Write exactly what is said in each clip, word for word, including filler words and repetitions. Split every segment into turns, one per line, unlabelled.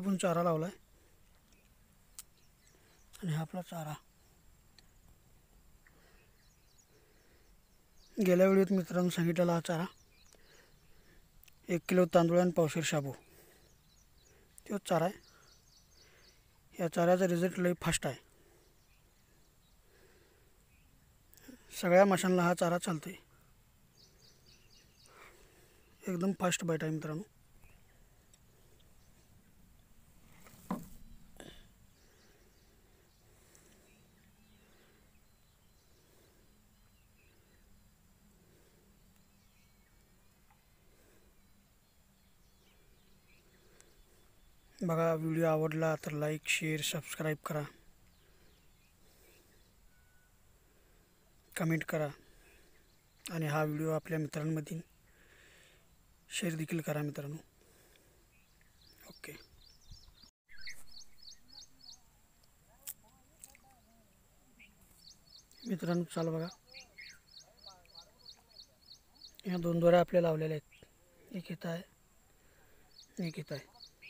आपण चारा लावला आहे आणि हा आपला चारा. गेल्या वेळेत मित्रांनो सांगितलेला हा चारा एक किलो तांदूळ आणि पावशेर शाबू तोच चारा आहे. या चाऱ्याचा रिझल्ट लई फास्ट आहे. सगळ्या माशांना हा चारा चालतोय. एकदम फास्ट बाईट आहे मित्रांनो. बघा, व्हिडिओ आवडला तर लाईक शेअर सबस्क्राईब करा, कमेंट करा आणि हा व्हिडिओ आपल्या मित्रांमध्ये शेअर देखील करा मित्रांनो. ओके मित्रांनो, चाल बघा, या दोन दोऱ्या आपल्या लावलेल्या आहेत. एक इथं आहे, एक इथं आहे.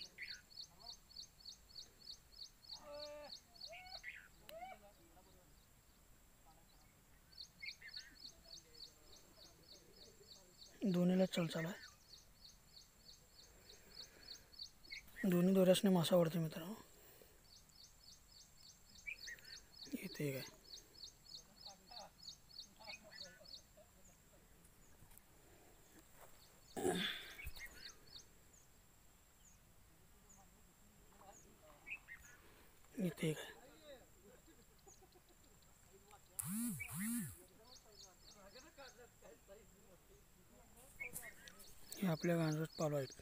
दोन्हीला चलचाल आहे. दोन्ही दोऱ्यासने मासा आवडतो मित्रांनो. इथे एक आहे. इथे एक आहे. हे आपल्या गांजात पालो आहेत.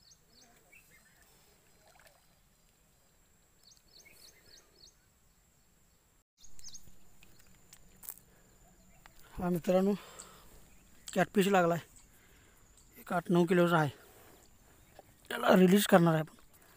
हा मित्रांनो कॅटफिश लागला आहे. एक आठ नऊ किलोचा आहे. त्याला रिलीज करणार आहे आपण.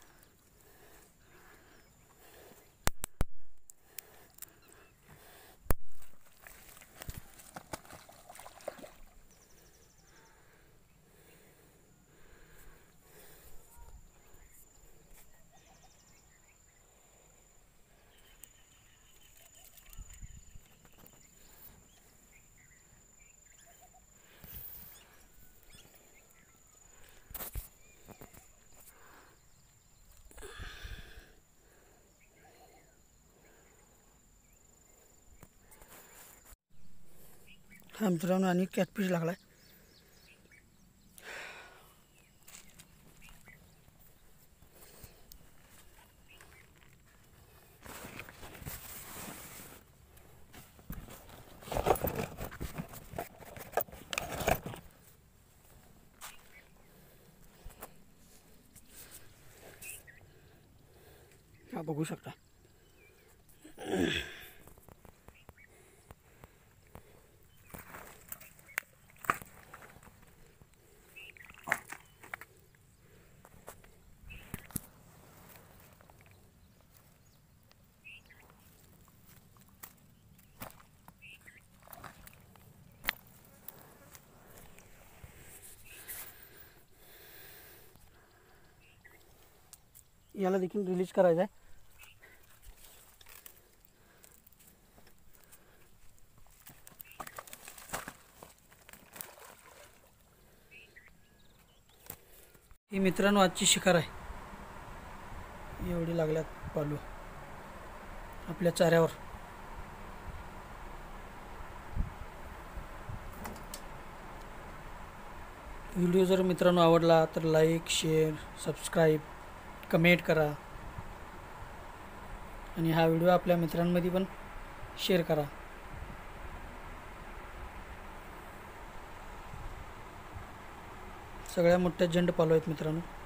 हा मित्रांनो आणि कॅटफिश लागला आहे. हा बघू शकता. याला देखील रिलीज करायचं आहे. ही मित्रांनो आजची शिकार आहे. एवढी लागल्यात पालू आपल्या चाऱ्यावर. व्हिडिओ जर मित्रांनो आवडला तर लाईक शेअर सबस्क्राईब कमेंट करा आणि हा व्हिडिओ आपल्या मित्रांमध्ये पण शेअर करा. सगळ्या मोठ्या जंड पालो आहेत मित्रांनो.